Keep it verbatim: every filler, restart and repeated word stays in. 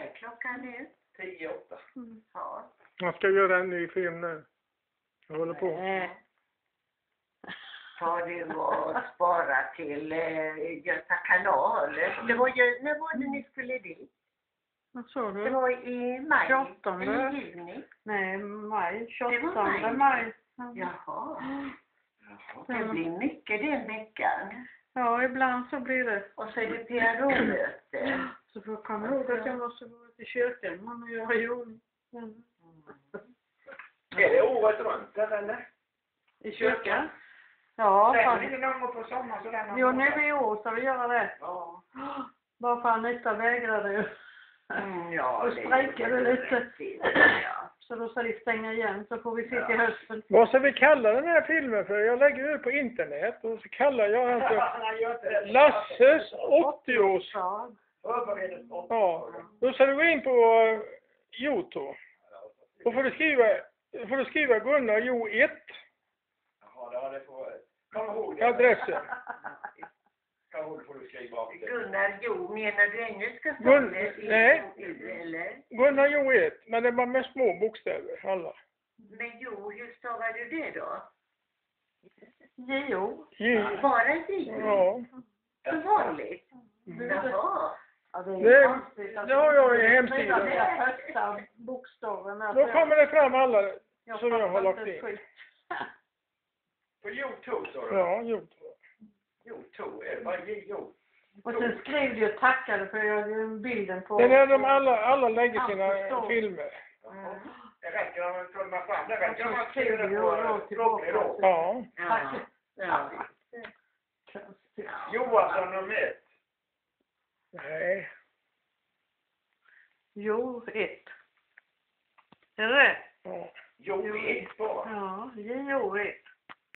är klockan nu? Tio, åtta. Mm. Ja. Man ska göra en ny film nu. Jag håller på. Nej. Har du att spara till eh, Göta kanal? Det var ju, när var det ni skulle dit? Vad sa Det du? var i maj, tjugoåttonde. eller juni. Nej, maj. Det tjugoåttonde var maj. maj. Jaha, Jaha. det blir mycket den veckan. Ja, ibland så blir det. Och så är det P R O-möte. Så får jag komma ihåg att jag måste gå till kyrkan när jag är i ordning. Mm. Är det året runt eller? I kyrkan? Ja, Sen är fan. det någon gång på sommaren sådär. någon Jo, gång. nu i år ska vi göra det. Ja. Bara för Anita vägrade ju. Mm, ja, Och strejkade lite. Ja. Så då ska vi stänga igen så får vi se till hösten. Vad ska vi kalla den här filmen för? Jag lägger ut på internet och så kallar jag den för Han gör inte det. Lasses åttio-års. Ja. Förberedelse. Ja, då ska du gå in på uh, YouTube. Då får du skriva, då får du skriva Gunnar Jo ett, Jaha, ja, det får... Kom ihåg det. adressen. Kom ihåg det får du skriva av det. Gunnar Jo, menar du engelska Gun- stavlet? nej. Eller? Gunnar Jo ett, men det var med små bokstäver, alla. Men Jo, hur stavar du det då? J O. J. Bara J? Ja, Som vanligt? Mm. Jaha. Ja, det är Det- konstigt att det har jag i skriva hemsidan. deras första bokstäver. då kommer det fram alla som jag har fattar lagt inte in. skit. På YouTube så du? Ja, YouTube. YouTube, är det bara J O? Och sen skrev du ju tackade för jag hade ju bilden på... Det är när de alla, alla lägger Ja, sina förstår. filmer. Jaha. Det räcker om man tummar fram. Det räcker om Och så man skriver skriver det jag då på tillbaka. språklig då. Ja. Ja. Ja. Konstigt. Johansson nummer ett. Nej. Jo, ett. Är det rätt? Ja. Jo ett bara. Ja, J O ett.